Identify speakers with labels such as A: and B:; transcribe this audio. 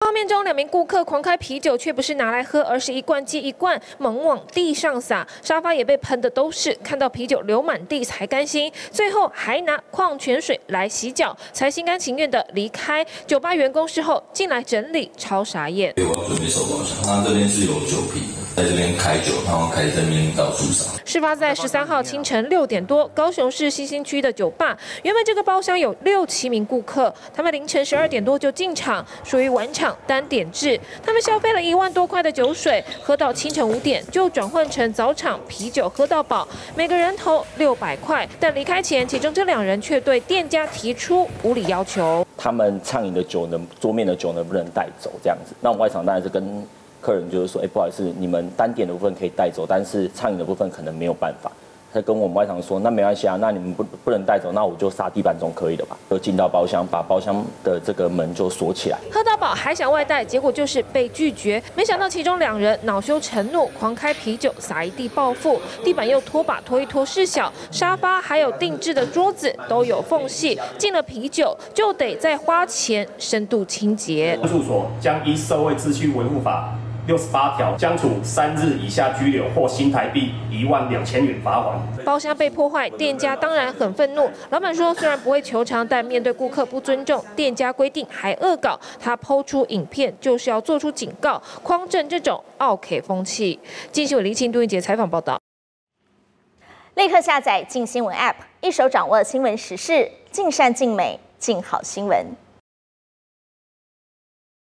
A: 画面中，2名顾客狂开啤酒，却不是拿来喝，而是一罐接一罐猛往地上洒，沙发也被喷的都是。看到啤酒流满地才甘心，最后还拿矿泉水来洗脚，才心甘情愿的离开。酒吧员工事后进来整理，超傻眼。
B: 我要准备收包厢，他这边是有酒瓶，在这边开酒，然后开始在那边到处撒。
A: 事发在13号清晨6点多，高雄市西兴区的酒吧，原本这个包厢有6、7名顾客，他们凌晨12点多就进场，属于晚场单点制。他们消费了1万多块的酒水，喝到清晨5点就转换成早场啤酒喝到饱，每个人头600块。但离开前，其中这2人却对店家提出无理要求。
C: 他们畅饮的酒呢，桌面的酒能不能带走这样子？那我们外场当然是跟客人就是说，不好意思，你们单点的部分可以带走，但是畅饮的部分可能没有办法。他跟我们外场说，那没关系啊，那你们不能带走，那我就撒地板总可以了吧？就进到包厢，把包厢的这个门就锁起来。
A: 喝到饱还想外带，结果就是被拒绝。没想到其中2人恼羞成怒，狂开啤酒撒一地报复，地板又拖把拖一拖事小，沙发还有定制的桌子都有缝隙，进了啤酒就得再花钱深度清洁。
D: 派出所将依社会秩序维护法68条，将处3日以下拘留或新台币12000元罚款。
A: 包厢被破坏，店家当然很愤怒。老板说，虽然不会求偿，但面对顾客不尊重，店家规定还恶搞。他抛出影片，就是要做出警告，匡正这种奥 K 风气。继续黎青杜英杰采访报道。
E: 立刻下载镜新闻 App， 一手掌握新闻时事，尽善尽美，尽好新闻。